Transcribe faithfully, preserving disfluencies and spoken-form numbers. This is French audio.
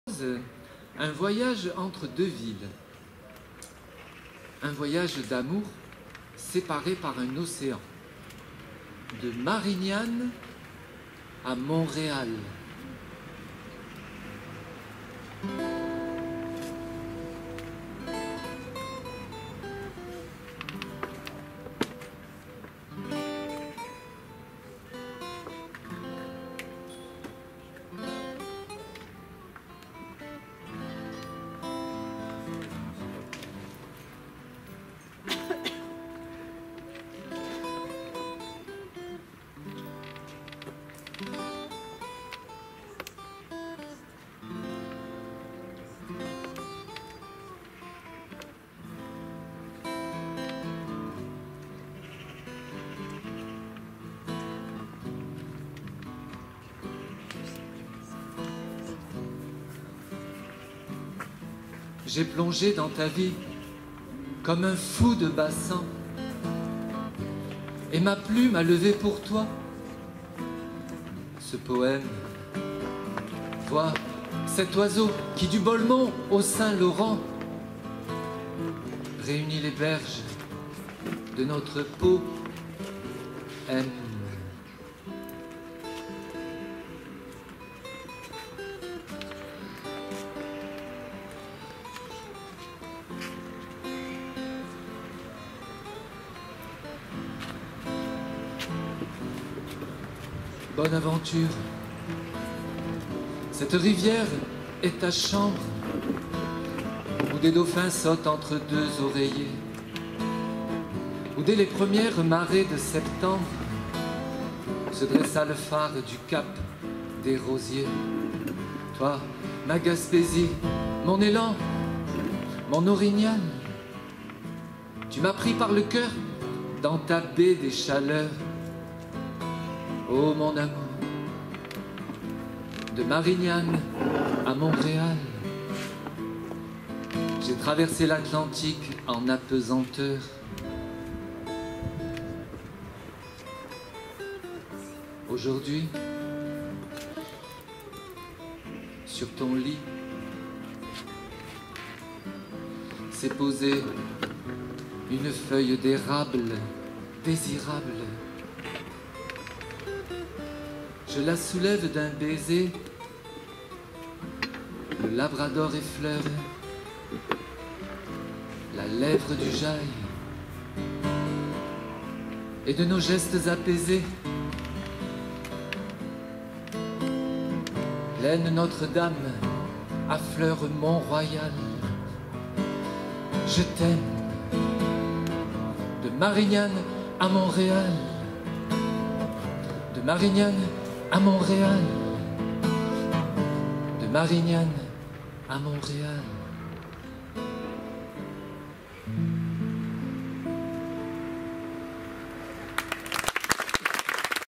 Un voyage entre deux villes, un voyage d'amour séparé par un océan, de Marignane à Montréal. J'ai plongé dans ta vie comme un fou de bassin, et ma plume a levé pour toi ce poème. Vois cet oiseau qui du Bolmont au Saint-Laurent réunit les berges de notre peau aime. Bonne aventure. Cette rivière est ta chambre où des dauphins sautent entre deux oreillers, où dès les premières marées de septembre se dressa le phare du cap des Rosiers. Toi, ma Gaspésie, mon élan, mon Orignane, tu m'as pris par le cœur dans ta baie des Chaleurs. Oh mon amour, de Marignane à Montréal, j'ai traversé l'Atlantique en apesanteur. Aujourd'hui, sur ton lit, s'est posée une feuille d'érable désirable. Je la soulève d'un baiser, le labrador effleure la lèvre du jail, et de nos gestes apaisés, l'aine Notre-Dame affleure Mont-Royal. Je t'aime, de Marignane à Montréal, de Marignane à Montréal, de Marignane à Montréal.